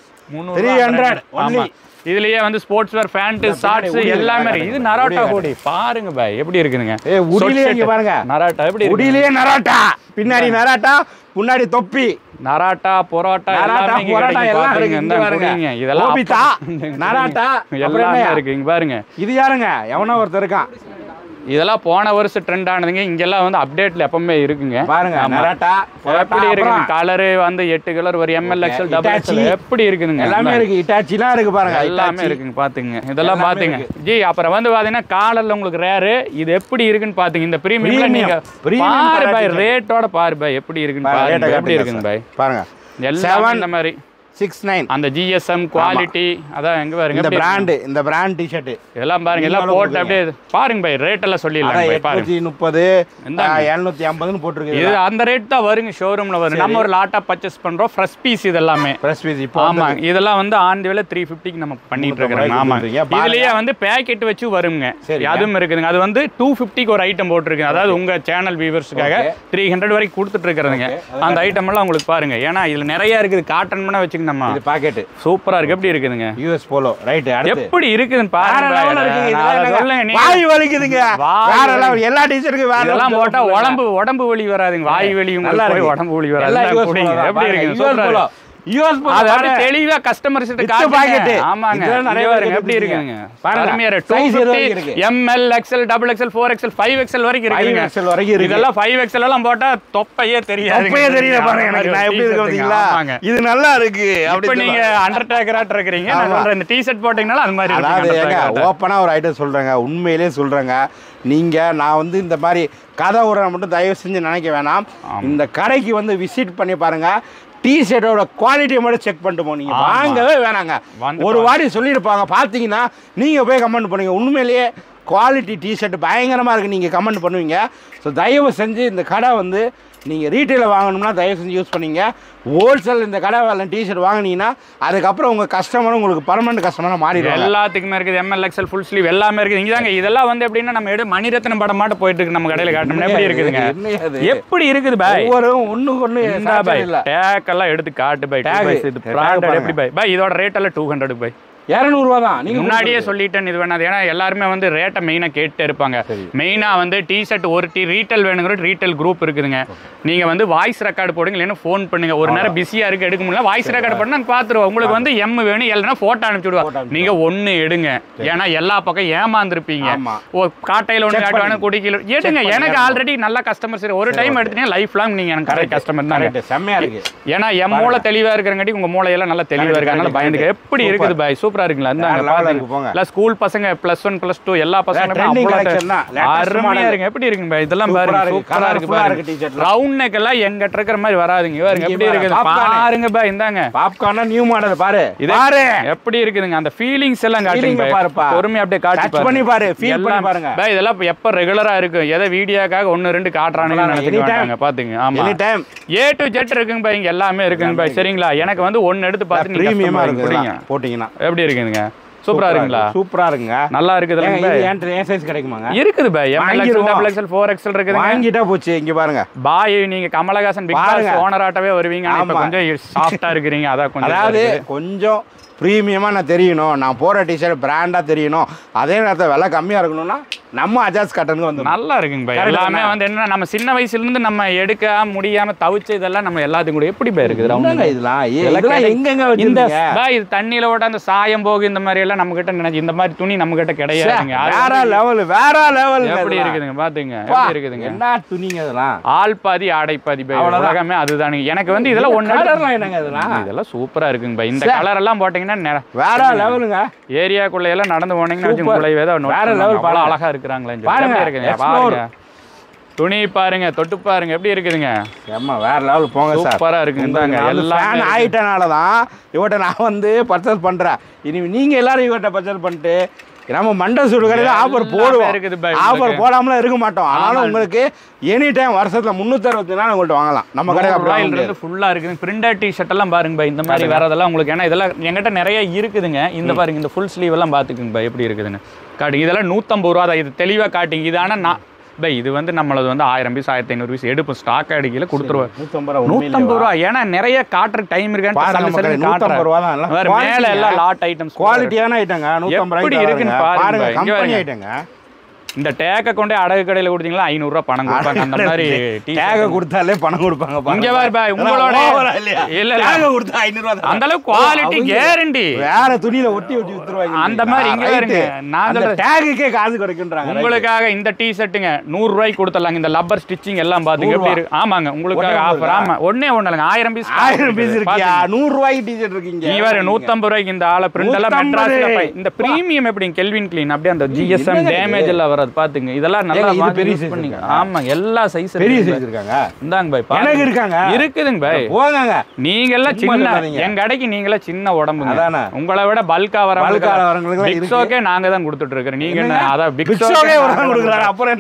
300 ஆமா. இதுலயே வந்து ஸ்போர்ட்ஸ் வேர், பேண்ட், ஷார்ட்ஸ் எல்லாமே இருக்கு. இது நராட்டா ஹூடி பாருங்க பை. எப்படி இருக்குதுங்க? உடியிலே இங்க பாருங்க. நராட்டா எப்படி இருக்கு? உடியிலே நராட்டா, பின்னாடி நராட்டா, முன்னாடி தொப்பி. நராட்டா, பரோட்டா எல்லாமே இங்க பாருங்க. இதெல்லாம் ஓபிதா, நராட்டா எல்லாமே இருக்கு. இங்க பாருங்க. இது யாருங்க? எவனோ ஒருத்தர் இருக்கான். இதெல்லாம் போன வருஷம் ட்ரெண்ட் ஆனதுங்க. இங்கெல்லாம் வந்து அப்டேட்ல எப்பவுமே இருக்குங்க. பாருங்க நராட்டா எப்படி இருக்கு? கலர் வந்து 8 கலர், ஒரு ML XL டபுள் XL எப்படி இருக்குதுங்க? எல்லாமே இருக்கு. இட்டாச்சிலாம் இருக்கு பாருங்க. எல்லாமே இருக்குங்க. பாத்துங்க. இதெல்லாம் பாத்துங்க ஜி. அப்புறம் வந்து பாத்தீங்கன்னா காலர்ல உங்களுக்கு ரேரு. இது எப்படி இருக்குன்னு பாத்துங்க. இந்த பிரீமியம் நீங்க பாரு பாய். ரேட்டோட பாரு பாய். எப்படி இருக்குன்னு பாருங்க. எப்படி இருக்குங்க பாய்? பாருங்க. எல்லாம் இந்த மாதிரி 69 அந்த GSM குவாலிட்டி. அதான் எங்க பாருங்க. இந்த பிராண்ட் டி-ஷர்ட் இதெல்லாம் பாருங்க. எல்லாம் போட்டு அப்படியே பாருங்க பை. ரேட் எல்லாம் சொல்லிடலாம் பை. பாருங்க 830 750 னு போட்டுருக்கு. இது அந்த ரேட் தான் வருங்க. ஷோரூம்ல வரும். நம்ம ஒரு லாட்டா பர்ச்சேஸ் பண்றோம். ஃப்ரெஷ் பீஸ் இதெல்லாமே. ஃப்ரெஷ் பீஸ் இப்போ ஆமா. இதெல்லாம் வந்து ஆன் தி வேல 350 க்கு நம்ம பண்ணிட்டு இருக்கோம். ஆமா. இதுலயே வந்து பேக்கெட் வச்சு வருங்க. அதுவும் இருக்குதுங்க. அது வந்து 250 க்கு ஒரு ஐட்டம் போட்டுருக்கு. அதாவது உங்க சேனல் வியூவர்ஸ்க்காக 300 வரைக்கும் கொடுத்துட்டு இருக்கறதுங்க. அந்த ஐட்டம் எல்லாம் உங்களுக்கு பாருங்க. ஏன்னா இதுல நிறைய இருக்குது. காட்டன் பண்ண வச்சுங்க. நம்ம இது பாக்கெட் சூப்பரா இருக்கு. எப்படி இருக்குதுங்க? US Polo right. அடுத்து எப்படி இருக்குன்னு பாருங்க. வாய் வலிக்குதுங்க. வேற லெவல். எல்லா டி-ஷர்ட்டுக்கு வேற எல்லாம் போட்டா உடம்பு வலி வராதுங்க. வாய் வலியும் போய் உடம்பு வலி வராது. எப்படி இருக்கு? சூப்பரா யூஎஸ் போல தெளிவா கஸ்டமர்ஸ் கிட்ட காட்டுங்க. ஆமாங்க. நிறைய வருங்க. எப்படி இருக்குங்க? அருமையா இருக்கு. 250 ML XL double XL 4XL 5XL வரைக்கும் இருக்குங்க. 5XL வரைக்கும் இருக்கு. இதெல்லாம் 5XL எல்லாம் போட்டா தொப்பையே தெரியாது. தொப்பையே தெரியல பாருங்க. எனக்கு நான் எப்படி இருக்கு பாத்தீங்களா? இது நல்லா இருக்கு. அப்ப நீங்க அண்டர்டேக்கராட் இருக்கீங்க. நான் சொல்றேன் இந்த டீ-ஷர்ட் போட்டீங்கனால அது மாதிரி இருக்கு. அதாவது ஓபனா ஒரு ஐட்டம் சொல்றேங்க. உண்மையிலேயே சொல்றேங்க. நீங்க நான் வந்து இந்த மாதிரி கதை உரை மட்டும் தயவு செஞ்சு நினைக்க வேணாம். இந்த கடைக்கு வந்து விசிட் பண்ணி பாருங்க. டி-ஷர்ட்டோட குவாலிட்டியை மட்டும் செக் பண்ணிட்டு போனீங்க. வாங்கவே வேணாங்க. ஒரு வாட்டி சொல்லியிருப்பாங்க. பார்த்தீங்கன்னா நீங்கள் போய் கமெண்ட் பண்ணுங்க. உண்மையிலேயே குவாலிட்டி டி-ஷர்ட் பயங்கரமாக இருக்குது. நீங்கள் கமெண்ட் பண்ணுவீங்க. ஸோ தயவு செஞ்சு இந்த கடை வந்து நீங்கள் ரீட்டெயிலில் வாங்கணும்னா தயவு செஞ்சு யூஸ் பண்ணிங்க. ஹோல்சேல் இந்த கடை வேலை டி-ஷர்ட் வாங்கினீங்கன்னா அதுக்கப்புறம் உங்கள் கஸ்டமரும் உங்களுக்கு பர்மனெண்ட் கஸ்டமராக மாறிடும். எல்லாத்துக்குமே இருக்குது. ML XL ஃபுல் ஸ்லீவ் எல்லாமே இருக்குது. இங்கே தாங்க இதெல்லாம் வந்து எப்படின்னா நம்ம மணிரத்னம் படம் மாட்ட போயிட்டு இருக்கு. நம்ம கடையில் காட்டணும். எப்படி இருக்குதுங்க? எப்படி இருக்குது பாய்? ஒன்றுக்கு ஒன்று டேக் எல்லாம் எடுத்து காட்டு பாய். இது பிராண்டட் எப்படி பாய்? பாய் இதோட ரேட் எல்லாம் 200 பாய். 200 ரூபா தான். நீங்க முன்னாடியே சொல்லிட்டேன் இது வேணாது. ஏன்னா எல்லாருமே வந்து ரேட்டை மெயினாக கேட்டு இருப்பாங்க. மெயினாக வந்து டி-ஷர்ட் ஒரு ரீட்டைல் வேணுங்கிற ரீட்டைல் குரூப் இருக்குதுங்க. நீங்கள் வந்து வாய்ஸ் ரெக்கார்டு போடுங்க. இல்லைன்னா ஃபோன் பண்ணுங்க. ஒரு நேரம் பிஸியாக இருக்கு எடுக்க முடியல. வாய்ஸ் ரெக்கார்டு பண்ணால் பார்த்துருவோம். உங்களுக்கு வந்து M வேணும் இல்லைன்னா ஃபோட்டோ அனுப்பிச்சுடுவோம். நீங்கள் ஒன்று எடுங்க. ஏன்னா எல்லா பக்கம் ஏமாந்துருப்பீங்க. ஓ காட்டையில் ஒன்று காட்டுவானு குடிக்கல எடுங்க. எனக்கு ஆல்ரெடி நல்ல கஸ்டமர்ஸ் ஒரு டைம் எடுத்தீங்கன்னா லைஃப் லாங் நீங்கள் எனக்கு கரெக்ட் கஸ்டமர் தான். செம்மையா இருக்கு. ஏன்னா என் மூளை தெளிவாக இருக்கிறங்காட்டி உங்கள் மூளையெல்லாம் நல்லா தெளிவாக இருக்கு. அதனால பயந்துக்க. எப்படி இருக்குது பாய்? சூப்பரா இருக்குங்களா? இந்த ஸ்கூல் பசங்க +1 +2 எல்லா பசங்களுமே அருமையா இருக்கு. எப்படி இருக்குங்க பாய்? இதெல்லாம் பாருங்க. சூப்பரா இருக்கு பாருங்க. ரவுண்ட் நெக் எல்லாம் எங்கட்ட இருக்கிற மாதிரி வராதுங்க. பாருங்க எப்படி இருக்குது பாருங்க பாய். இந்தாங்க பாப்கார்னா நியூ மாடல் பாரு. பாரு எப்படி இருக்குதுங்க. அந்த ஃபீலிங்ஸ் எல்லாம் காட்டுங்க பாரு. பொறுமையா அப்படியே காட்டி பண்ணி பாரு. ஃபீல் பண்ணி பாருங்க பாய். இதெல்லாம் எப்ப ரெகுலரா இருக்கு. எதை வீடியோக்காக 1 2 காட்றானுங்க நினைச்சுட்டாங்க. பாத்துங்க. ஆமா any time A to Z இருக்குங்க பாய். இங்க எல்லாமே இருக்குங்க பாய். சரிங்களா? எனக்கு வந்து 1 எடுத்து பார்த்து நீங்க பிரீமியமா இருக்குங்க போடிங்கனா எப்படி இருக்குங்க? சூப்பரா இருக்குங்களா? சூப்பரா இருக்குங்க. நல்லா இருக்குதுல பாய். ஏன் சைஸ் கிடைக்குமாங்க? இருக்குது பாய். ML XL 4XL இருக்குதுங்க. வாங்கிட்டா போச்சு. இங்க பாருங்க பாய். நீங்க கமலஹாசன் பிக் பாஸ் ஓனர் ஆட்டவே வருவீங்க. இப்ப கொஞ்சம் சாஃப்ட்டா இருக்கீங்க. அத கொஞ்சம் அதாவது கொஞ்சம் பிரீமியமாக நான் தெரியணும். நான் போகிற டி-ஷர்ட் பிராண்டாக தெரியணும். அதே நேரத்தில் விலை கம்மியாக இருக்கணும்னா நம்ம அஜாஸ் காட்டனுக்கு வந்து நல்லா இருக்குங்க பாய். எல்லாமே வந்து என்ன நம்ம சின்ன வயசுலேருந்து நம்ம எடுக்க முடியாமல் தவிச்சு இதெல்லாம் நம்ம எல்லாத்துக்கும் கூட எப்படி பாய் இருக்குது இதெல்லாம் எங்கெங்க இந்த பாய்? இது தண்ணியில் ஓட்ட அந்த சாயம் போகு இந்த மாதிரி எல்லாம் நம்ம கிட்ட நினைச்சு இந்த மாதிரி துணி நம்ம கிட்ட கிடையாதுங்க. வேற லெவல் எப்படி இருக்குதுங்க பாத்துங்க. எப்படி இருக்குதுங்க? என்ன துணிங்க இதெல்லாம்? ஆள் பாதி ஆடை பாதி பாய். உலகமே அதுதானுங்க. எனக்கு வந்து இதெல்லாம் இதெல்லாம் சூப்பரா இருக்குங்க பாய். இந்த கலர் எல்லாம் போட்டீங்கன்னா வேற லெவலுங்க. ஏரியாக்குள்ள எல்லாம் நடந்து போனீங்கன்னா வேற லெவல் பல அழகா இருக்குறாங்களே. பாருங்க துணி பாருங்க, தொட்டு பாருங்க எப்படி இருக்குதுங்க. வேற லெவல் போங்க சார். சூப்பரா இருக்குங்க. எல்லாம் ஆயிட்டனால தான் இவட்ட நான் வந்து பர்ச்சேஸ் பண்றேன். இனி நீங்க எல்லாரும் இவட்ட பர்ச்சேஸ் பண்ணிட்டு நம்ம மண்டை சூடு கடையில் ஆஃபர் போடுவோம், ஆஃபர் போடாமலாம் இருக்க மாட்டோம். ஆனாலும் உங்களுக்கு எனி டைம் வருஷத்துல 364 நாள் உங்கள்கிட்ட வாங்கலாம். நம்ம கடையில் ஃபுல்லாக இருக்குது. பிரிண்டட் டிஷர்ட் எல்லாம் பாருங்க பாய், இந்த மாதிரி வரதெல்லாம் உங்களுக்கு. ஏன்னா இதெல்லாம் எங்கிட்ட நிறைய இருக்குதுங்க. இந்த பாருங்க, இந்த ஃபுல் ஸ்லீவ் எல்லாம் பார்த்துக்குங்க பாய் எப்படி இருக்குதுன்னு காட்டுங்க. இதெல்லாம் 150 ரூபா தான். இது தெளிவாக காட்டுங்க. இது ஆனால் நான் பை இது வந்து நம்மளது வந்து 1000 பீஸ் 1500 பீஸ் எடுப்போம், ஸ்டாக் அடிக்கல கொடுத்துருவோம். 150 ரூபா. ஏன்னா நிறைய காட்டுற டைம் இருக்கான்னு மேல எல்லாம் லாட் ஐட்டம்ஸ் குவாலிட்டியான ஐட்டங்க. 150 எப்படி இருக்குன்னு பாருங்க. கம்பெனி ஐட்டங்க. இந்த டேக்கை கொண்டே அடகு கடையில் கொடுத்தீங்களா 500 ரூபா பணம் கொடுப்பாங்க. அந்த மாதிரி டேக கொடுத்தாலே பணம் கொடுப்பாங்க. இங்க பாரு உங்களோட இல்ல டேக கொடுத்தா 500 ரூபா. அந்த அளவுக்கு குவாலிட்டி கேரண்டி. வேற துணியில ஒட்டி வித்துருவாங்க. அந்த மாதிரி இங்க பாருங்க, நான் சொல்ற டேகுக்கே காசு குறைக்குன்றாங்க. உங்களுக்காக இந்த டி-ஷர்ட்டுங்க 100 ரூபாய்க்கு கொடுத்துடலாங்க. இந்த லப்பர் ஸ்டிச்சிங் எல்லாம் பாத்துங்க எப்படி இருக்கு. ஆமாங்க, உங்களுக்காக ஆஃபர். ஆமா, ஒண்ணே இல்லங்க, 1000 பீஸ் 1000 பீஸ் இருக்கியா? 100 ரூபாய்க்கு டி-ஷர்ட் இருக்கீங்க. நீ வேற 150 ரூபாய்க்கு இந்த ஆள பிரிண்ட் எல்லாம் மெட்ராஸ்ல பை. இந்த பிரீமியம் எப்படி கெல்வின் கிளீன் அப்படியே அந்த ஜிஎஸ்எம் டேமேஜ் எல்லாம் வரது பாத்துங்க. இதெல்லாம் நல்லா பெரிய சைஸ் பண்ணீங்க. ஆமா, எல்லா சைஸ் பெரிய சைஸ் இருக்காங்க. இந்தாங்க பாய், எனக்கு இருக்காங்க, இருக்குதுங்க பாய். போங்க. நீங்க எல்லாம் சின்ன, எங்க கடைக்கு நீங்க எல்லாம் சின்ன உடம்புங்க. உங்களை விட பல்கா வரவங்களுக்கு பிக் ஷோக்கே நாங்க தான் கொடுத்துட்டு இருக்கோம். நீங்க என்ன அத பிக் ஷோக்கே கொடுக்குறாரு. அப்புறம்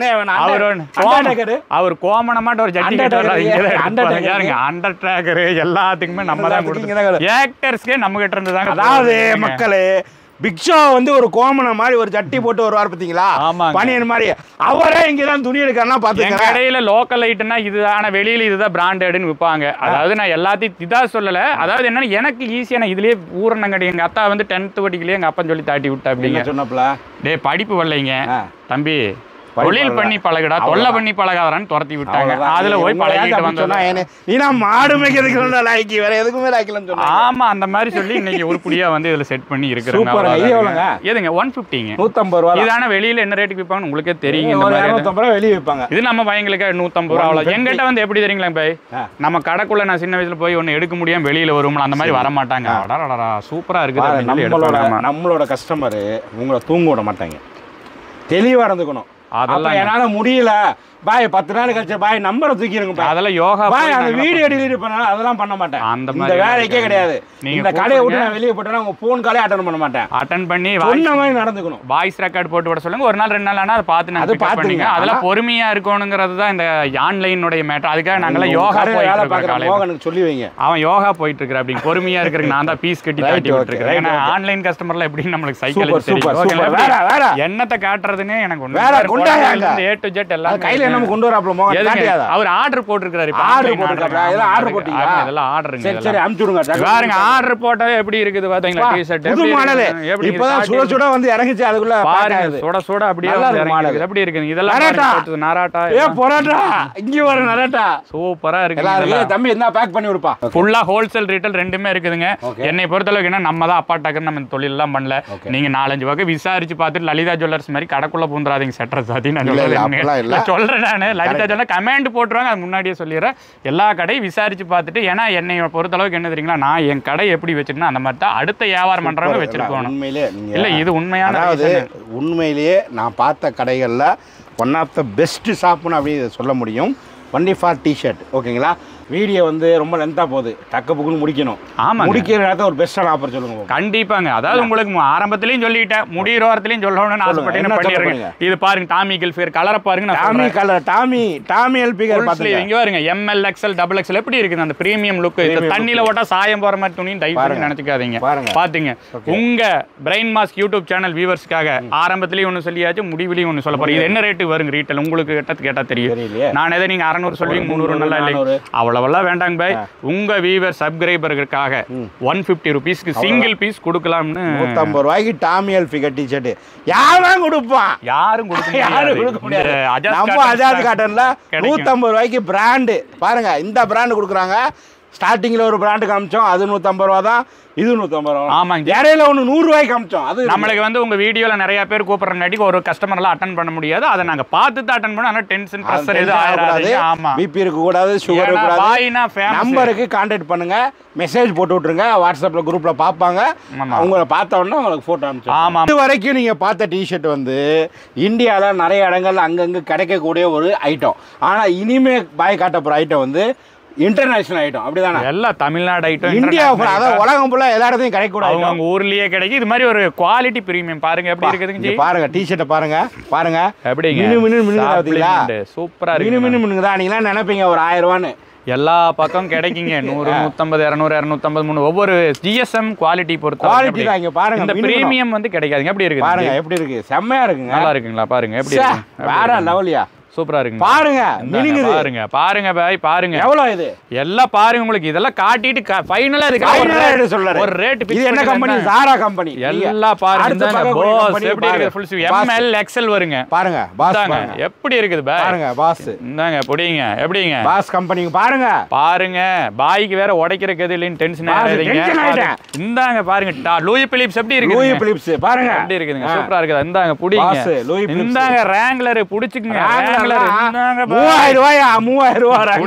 என்ன அவர் கோமணமாட்ட ஒரு ஜட்டி கட்டுறாங்க. அண்டர் ட்ராக்கர் எல்லாத்துக்குமே நம்ம தான் கொடுத்துருக்கோம். ஆக்டர்ஸ்க்கே நம்ம கிட்ட இருந்து தாங்க. அதாவது மக்களே, பிக் ஷோ வந்து ஒரு கோமன மாதிரி ஒரு ஜட்டி போட்டு வருவார் பாத்தீங்களா, பனியன் மாதிரி. அவரே இங்கதான் துணி எடுக்கறனா பாத்துங்க. கடையில லோக்கல் ஐட்டம்னா இதுதான, வெளியில இதுதான் பிராண்டட்னு விற்பாங்க. அதாவது நான் எல்லாத்தையும் இதா சொல்லல. அதாவது என்னன்னா எனக்கு ஈஸியான இதுலயே ஊரணங்கடி. எங்க அத்தா வந்து 10th படிக்கலையே எங்க அப்பா சொல்லி தாட்டி விட்டா அப்படிங்க சொன்னப்பல. டேய் படிப்பு வரலைங்க தம்பி, தொழில் பண்ணி பழகுடா, தொல்லை பண்ணி பழகாதான்னு துரத்தி விட்டாங்க. அதுல போய் பழகிட்டு வந்தோம்னா நீனா மாடு மேய்க்கிறதுக்கு லாய்க்கி வேற எதுக்குமே லாய்க்கலன்னு சொன்னா. ஆமா, அந்த மாதிரி சொல்லி இன்னைக்கு உருப்படியா வந்து இதுல செட் பண்ணி இருக்கிறாங்க. எதுங்க 150ங்க, 150 ரூபா. இதான வெளியில என்ன ரேட்டுக்கு விற்பாங்க உங்களுக்கே தெரியும். 250 ரூபா வெளியே விற்பாங்க. இது நம்ம பையங்களுக்கு 150 ரூபா. அவ்வளவு. எங்கிட்ட வந்து எப்படி தெரியுங்களா பாய், நம்ம கடைக்குள்ள நான் சின்ன வயசுல போய் ஒன்னு எடுக்க முடியாம வெளியில வருவோம்ல, அந்த மாதிரி வர மாட்டாங்க. சூப்பரா இருக்குது. நம்மளோட கஸ்டமர் உங்களை தூங்க விட மாட்டாங்க, தெளிவா இருந்துக்கணும். அதெல்லாம் என்னால முடியல பாய், 10 நாள் கழிச்சு பாய் நம்பரை தூக்கிடுங்க. அதெல்லாம் யோகா பாய், அந்த வீடியோ டெலிவரி பண்ண அதெல்லாம் பண்ண மாட்டேன். அந்த வேலைக்கே கிடையாது. இந்த கடையை விட்டு நான் வெளியே போட்டேன்னா உங்க போன் காலே அட்டன் பண்ண மாட்டேன். அட்டன் பண்ணி சொன்ன மாதிரி நடந்துக்கணும். வாய்ஸ் ரெக்கார்ட் போட்டு விட சொல்லுங்க. ஒரு நாள் 2 நாள் ஆனா அதை பார்த்து நான் பாத்துங்க. அதெல்லாம் பொறுமையா இருக்கணுங்கிறது தான் இந்த ஆன்லைனுடைய மேட்டர். அதுக்காக நாங்களாம் யோகா போயிட்டு சொல்லி வைங்க. அவன் யோகா போயிட்டு இருக்கிற அப்படி பொறுமையா இருக்கிறது. நான் தான் பீஸ் கட்டி காட்டி விட்டுருக்கேன். ஏன்னா ஆன்லைன் கஸ்டமர்ல எப்படி நம்மளுக்கு சைக்காலஜி தெரியும், என்னத்தை காட்டுறதுன்னு எனக்கு ஒண்ணு. A to Z எல்லாம் கையில என்ன கொண்டு வராப்ல. அவர் ஆர்டர் போட்டுருக்காரு. பாருங்க, ஆர்டர் போட்டாவே எப்படி இருக்குது பாத்தீங்களா டி-ஷர்ட். புது மாடல் இப்பதான் சுட சுட வந்து இறங்கிச்சு. அதுக்குள்ள பாருங்க, சுட சுட அப்படியே இறங்குது. எப்படி இருக்குது இதெல்லாம்? நராட்டா, ஏ பரோட்டா, இங்க வர நராட்டா சூப்பரா இருக்கு. தம்பி என்ன பேக் பண்ணி விடுப்பா. ஃபுல்லா ஹோல்சேல் ரீட்டைல் ரெண்டுமே இருக்குதுங்க. என்னை பொறுத்தளவுக்கு என்ன, நம்ம தான் அப்பா டக்குன்னு நம்ம தொழில் எல்லாம் பண்ணல. நீங்க 4-5 வகை விசாரிச்சு பார்த்துட்டு லலிதா ஜுவல்லர்ஸ் மாதிரி கடைக்குள்ள பூந்துறாதீங்க. செட்டர் சாத்தி நான் சொல்றேன். நான் லலிதா ஜுவல்லர் கமெண்ட் போட்டுருவாங்க, அது முன்னாடியே சொல்லிடுறேன். எல்லா கடையும் விசாரிச்சு பார்த்துட்டு, ஏன்னா என்னை பொறுத்தளவுக்கு என்ன தெரியுங்களா, நான் என் கடை எப்படி வச்சிருக்கேன் அந்த மாதிரி தான் அடுத்த வியாபாரம் பண்றவங்க வச்சிருக்கணும். இல்ல இது உண்மையான, உண்மையிலேயே நான் பார்த்த கடைகள்ல ஒன் ஆஃப் த பெஸ்ட் ஷாப்னு அப்படி சொல்ல முடியும். Only for t-shirt. ஓகேங்களா? வீடியோ வந்து ரொம்ப லென்த்தா போகுது, டக்கு புக்குன்னு முடிக்கணும். ஆமா, முடிக்கிற நேரத்தில் ஒரு பெஸ்ட்டான ஆஃபர் சொல்லுங்க. கண்டிப்பாங்க. அதாவது உங்களுக்கு ஆரம்பத்திலையும் சொல்லிட்டேன், முடிகிற வாரத்திலையும் சொல்லணும்னு ஆசைப்பட்டீங்கன்னா பண்ணிடுறேன். இது பாருங்க, டாமி கில்ஃபியர் கலரை பாருங்க. டாமி கலர், டாமி எல்பிகர் பாத்துங்க. இங்க பாருங்க, ML XL XXL எப்படி இருக்குது அந்த பிரீமியம் லுக். இந்த தண்ணியில ஓட்டா சாயம் போற மாதிரி துணின்னு தயவு பண்ணி நினைச்சுக்காதீங்க. பாத்தீங்க, உங்க பிரெயின் மாஸ்க் யூடியூப் சேனல் வியூவர்ஸ்க்காக ஆரம்பத்திலேயே ஒன்று சொல்லியாச்சு, முடிவிலையும் ஒன்று சொல்ல போறேன். இது என்ன ரேட்டு வருங்க ரீட்டைல் உங்களுக்கு கேட்டா தெரியும். நான் எதை நீங்க 600 சொல்லுவீங்க, 300 நல்லா இல்லை, அவ்வளவெல்லாம் வேண்டாங்க பாய். உங்க வீவர் சப்ஸ்கிரைபர்களுக்காக 150 ரூபீஸ்க்கு சிங்கிள் பீஸ் கொடுக்கலாம்னு. 150 ரூபாய்க்கு டாமி எல்பிகர் டி-ஷர்ட் யாரும் கொடுப்பான்? யாரும் கொடுக்க முடியாது. நம்ம அஜாத் காட்டன்ல 150 ரூபாய்க்கு பிராண்டு பாருங்க. இந்த பிராண்டு கொடுக்குறாங்க. ஸ்டார்டிங்ல ஒரு பிராண்டு காமிச்சோம், அது 150 ரூபா தான். இது 150 ரூபா. ஆமாங்க, இடையில ஒன்று 100 ரூபாய்க்கு காமிச்சோம். அது நம்மளுக்கு வந்து உங்க வீடியோல நிறைய பேர் கூப்பிடுறங்காட்டி ஒரு கஸ்டமர்லாம் அட்டன் பண்ண முடியாது. அதை நாங்க பார்த்து தான் அட்டன் பண்ணோம். ஆனால் டென்ஷன் பிரஷர் எதுவும் ஆகாது. ஆமா, பிபி இருக்க கூடாது, சுகர் இருக்க கூடாது. நம்பருக்கு கான்டாக்ட் பண்ணுங்க, மெசேஜ் போட்டு விட்டுருங்க. வாட்ஸ்அப்ல குரூப்ல பார்ப்பாங்க. உங்களை பார்த்த உடனே உங்களுக்கு போட்டோ அனுப்பிச்சு. ஆமா, இது வரைக்கும் நீங்க பார்த்த டி-ஷர்ட் வந்து இந்தியாவில் நிறைய இடங்கள்ல அங்கங்க கிடைக்கக்கூடிய ஒரு ஐட்டம். ஆனா இனிமே பாய் காட்ட போற ஐட்டம் வந்து இன்டர்நேஷனல் ஐட்டம் அப்படிதானே? எல்லாம் தமிழ்நாடு ஐட்டம், இந்தியா அதாவது உலகம் ஃபுல்லா எல்லா இடத்தையும் கிடைக்கக்கூடாது. அவங்க ஊர்லயே கிடைக்கும். இது மாதிரி ஒரு குவாலிட்டி பிரீமியம் பாருங்க எப்படி இருக்குதுங்க. பாருங்க டிஷர்ட்டை பாருங்க பாருங்க எப்படி சூப்பரா இருக்கு. மினு மினுங்குதா? நீங்களாம் நினைப்பீங்க ஒரு 1000 ரூபான்னு. எல்லா பக்கம் கிடைக்குங்க. 100, 150, 200, 250, 300 ஒவ்வொரு ஜிஎஸ்எம் குவாலிட்டி பொறுத்து குவாலிட்டி தான். இங்க பாருங்க இந்த பிரீமியம் வந்து கிடைக்காதுங்க. எப்படி இருக்கு பாருங்க, எப்படி இருக்கு? செம்மையா இருக்குங்க. நல்லா இருக்குங்களா? பாருங்க எப்படி இருக்கு. வேற லெவலியா சூப்பரா இருக்கு. பாருங்க மினுங்குது. பாருங்க பாருங்க பாய் பாருங்க. எவ்வளவு இது? எல்லாம் பாருங்க. உங்களுக்கு இதெல்லாம் காட்டிட்டு ஃபைனலா இதுக்கு ஒரு ரேட். இது என்ன கம்பெனி? சாரா கம்பெனி. எல்லாம் பாருங்க. பாஸ் எப்படி இருக்கு? ஃபுல் ஸ்லீவ் எம்எல் எக்ஸ்எல் வருங்க. பாருங்க பாஸ் எப்படி இருக்குது பாய். பாருங்க பாஸ் இந்தாங்க புடிங்க. எப்படிங்க பாஸ் கம்பெனி பாருங்க. பாருங்க பாய்க்கு வேற உடைக்கிறதுக்கு எது இல்லைன்னு டென்ஷன் ஆகாதீங்க. இந்தாங்க பாருங்க லூயி பிலிப்ஸ் எப்படி இருக்கு? லூயி பிலிப்ஸ் பாருங்க எப்படி இருக்குதுங்க. சூப்பரா இருக்குது. இந்தாங்க புடிங்க. இந்தாங்க ரேங்லர் புடிச்சுக்குங்க. 3000 ரூபாயா? 3000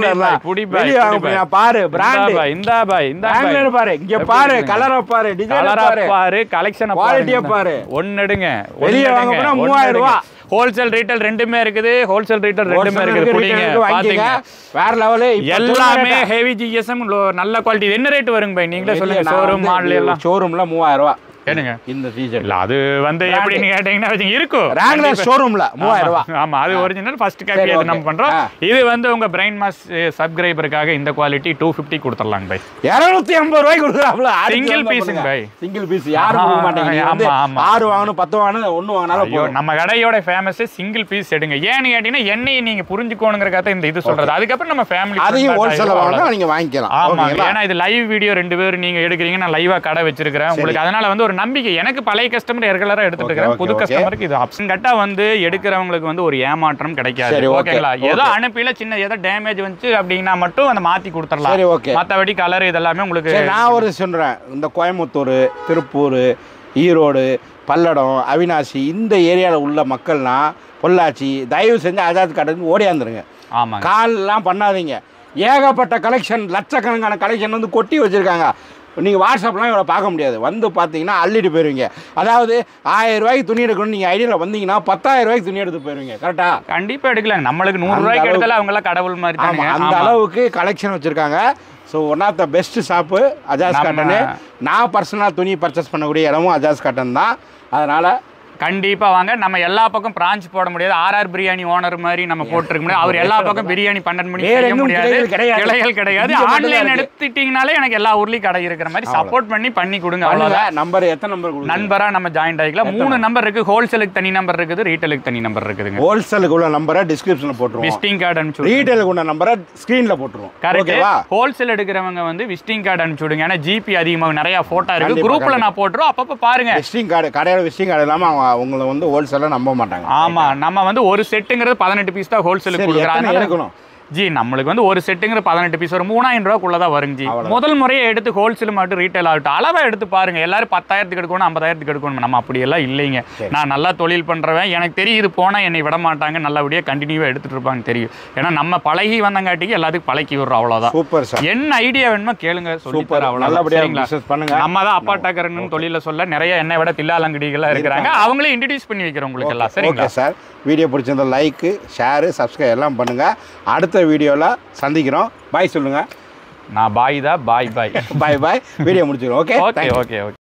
ரூபாய் பாரு. பிராண்ட் இந்தா பாய் இந்தா பாரு. இங்க பாரு கலரை பாரு, டிசைனை பாரு, கலெக்ஷனை குவாலிட்டியை பாரு. ஒன்னு எடுங்க. வெளிய வாங்க போனா 3000 ரூபாய். ஹோல்சேல் ரீட்டைல் ரெண்டுமே இருக்குது. ஹோல்சேல் ரீட்டைல் ரெண்டுமே இருக்குது. புடிங்க பாத்தீங்க. வேற லெவல். எல்லாமே ஹெவி ஜிஎஸ்எம் நல்ல குவாலிட்டி. என்ன ரேட் வருங்க பாய் நீங்களே சொல்லுங்க. ஷோரூம் மாடல் எல்லாம் ஷோரூம்ல 3000 ரூபாய். என்னங்க இந்த டீஷர்ட் இல்ல அது வந்து எப்படின்னு கேட்டீங்கன்னா இருக்கும் ரேங்லர் ஷோரூம்ல 3000 ரூபாய். ஆமா அது ஒரிஜினல் ஃபர்ஸ்ட் காப்பி அது நம்ம பண்றோம். இது வந்து உங்க பிரைன் மாஸ் சப்ஸ்கிரைபருக்காக இந்த குவாலிட்டி 250 கொடுத்துறலாம் பை. 250 ரூபாய் கொடுக்குறாப்ல. சிங்கிள் பீஸ்ங்க பை. சிங்கிள் பீஸ் யாரும் கொடுக்க மாட்டாங்க. ஆமா ஆமா 6 வாங்கணும் 10 வாங்கணும் 1 வாங்கனாலும் போதும். நம்ம கடையோட ஃபேமஸ் சிங்கிள் பீஸ் எடுங்க. ஏன்னு கேட்டீங்கன்னா என்னைய நீங்க புரிஞ்சுக்கோணுங்கறதுக்காக இந்த இது சொல்றது. அதுக்கு அப்புறம் நம்ம ஃபேமிலி அதையும் ஹோல்சேல்ல வாங்குனா நீங்க வாங்கிக்கலாம். ஆமா ஏன்னா இது லைவ் வீடியோ 2 பேர் நீங்க எடுக்கிறீங்க. நான் லைவா கடை வச்சிருக்கேன். உங்களுக்கு அதனால வந்து ஒரு நம்பிக்கை. எனக்கு பழைய கஸ்டமர் ரெகுலரா எடுத்துட்டு இருக்கேன். புது கஸ்டமருக்கு இது ஆப்ஷன் கட்டா வந்து எடுக்கிறவங்களுக்கு வந்து ஒரு ஏமாற்றம் கிடைக்காது. ஓகேங்களா? ஏதோ அனுப்பில சின்ன ஏதோ டேமேஜ் வந்துச்சு அப்படின்னா மட்டும் அந்த மாத்தி கொடுத்துடலாம். மற்றபடி கலர் இதெல்லாமே உங்களுக்கு. நான் ஒரு சொல்றேன், இந்த கோயம்புத்தூர், திருப்பூர், ஈரோடு, பல்லடம், அவினாசி இந்த ஏரியாவில் உள்ள மக்கள்னா பொள்ளாச்சி தயவு செஞ்சு ஆஜாத் காட்டுக்கு ஓடியாந்துருங்க. ஆமாம் கால்லாம் பண்ணாதீங்க. ஏகப்பட்ட கலெக்ஷன் லட்சக்கணக்கான கலெக்ஷன் வந்து கொட்டி வச்சுருக்காங்க. நீங்கள் வாட்ஸ்அப்லாம் இவ்வளோ பார்க்க முடியாது. வந்து பார்த்தீங்கன்னா அள்ளிட்டு போயிருவீங்க. அதாவது 1000 ரூபாய்க்கு துணி எடுக்கணும்னு நீங்கள் ஐடியாவில் வந்தீங்கன்னா 10,000 ரூபாய்க்கு துணி எடுத்து போயிருவீங்க. கரெக்டாக? கண்டிப்பாக எடுக்கலாங்க. நம்மளுக்கு 100 ரூபாய்க்கு எடுத்தாலும் அவங்களாம் கடவுள் மாதிரி. ஆமாம் அந்த அளவுக்கு கலெக்ஷன் வச்சுருக்காங்க. So one of the best shop Ajaz cotton. நான் பர்சனலாக துணி பர்ச்சேஸ் பண்ணக்கூடிய இடமும் அஜாஸ் காட்டன் தான். அதனால் கண்டிப்பாக வாங்க. நம்ம எல்லா பக்கம் பிரான்ச் போட முடியாது. ஆர்ஆர் பிரியாணி ஓனர் மாதிரி நம்ம போட்டுருக்க முடியாது. அவர் எல்லா பக்கம் பிரியாணி 12 மணிக்கு செய்ய முடியாது. கிளைகள் கிடையாது. ஆன்லைன் எடுத்துட்டீங்கனாலே எனக்கு எல்லா ஊர்லேயும் கடை இருக்கிற மாதிரி சப்போர்ட் பண்ணி கொடுங்க. அவ்வளோதான். நம்பர் எத்தனை நம்பர்? நண்பராக நம்ம ஜாயின் ஆகிக்கலாம். 3 நம்பர் இருக்குது. ஹோல்சேலுக்கு தனி நம்பர் இருக்குது, ரீட்டைலுக்கு தனி நம்பர் இருக்குதுங்க. ஹோல்சேலுக்கு உள்ள நம்பரை டிஸ்கிரிப்ஷனில் போட்டுருவோம். விசிட்டிங் கார்டு அனுப்பிச்சு. ரீட்டைலுக்கு உள்ள நம்பரை ஸ்க்ரீனில் போட்டுருவோம். கரெக்ட். ஹோல்சேல் எடுக்கிறவங்க வந்து விசிட்டிங் கார்டு அனுப்பிச்சு விடுங்க. ஏன்னா ஜிபி அதிகமாக நிறைய ஃபோட்டோ இருக்குது. குரூப்பில் நான் போட்டுருவோம். அப்பப்போ பாருங்க. விசிட்டிங் கார்டு கடையோட விசிட்டிங் கார்டு இல்லாமல் அவங்களை வந்து ஹோல்சேலா நம்ப மாட்டாங்க. ஆமா நம்ம வந்து ஒரு செட்டுங்கிறது 18 பீஸ் தான் ஹோல்சேலுக்கு கொடுக்குறாங்க. ஜி நம்மளுக்கு வந்து ஒரு செட்டுங்கிற 18 பீஸ் ஒரு 3000 ரூபாய்க்குள்ள தான் வருங்க ஜி. முதல் முறையை எடுத்து ஹோல்சேல் மட்டும் ரீட்டைல் ஆகட்டும் அளவை எடுத்து பாருங்க. எல்லாரும் 10,000க்கு எடுக்கணும் 50,000க்கு எடுக்கணும். நம்ம அப்படியெல்லாம் இல்லைங்க. நான் நல்லா தொழில் பண்றவன். எனக்கு தெரியும் இது போனா என்னை விட மாட்டாங்க. நல்லபடியாக கண்டினியூவா எடுத்துட்டு இருப்பாங்க தெரியும். ஏன்னா நம்ம பழகி வந்தங்காட்டிக்கு எல்லாத்துக்கும் பழக்கி விடுறோம். அவ்வளோதான். Super sir. என்ன ஐடியா வேணுமோ கேளுங்க சொல்லித்தர. அவ்வளோதான். நம்ம தான் அப்பா டாக்கர்னு தொழில சொல்ல நிறைய என்னை விட தில்லாலங்கடிகளாக இருக்கிறாங்க. அவங்களே இன்ட்ரடியூஸ் பண்ணி வைக்கிறோம் உங்களுக்கு எல்லாம். சரிங்களா சார்? வீடியோ பிடிச்சிருந்தா லைக் ஷேரு சப்ஸ்கிரைப் எல்லாம் பண்ணுங்க. அடுத்த வீடியோவில் சந்திக்கிறோம். பாய் சொல்லுங்க. நான் பாய் தான். பாய் பாய் பாய் பாய். வீடியோ முடிச்சிடும். Okay okay okay okay.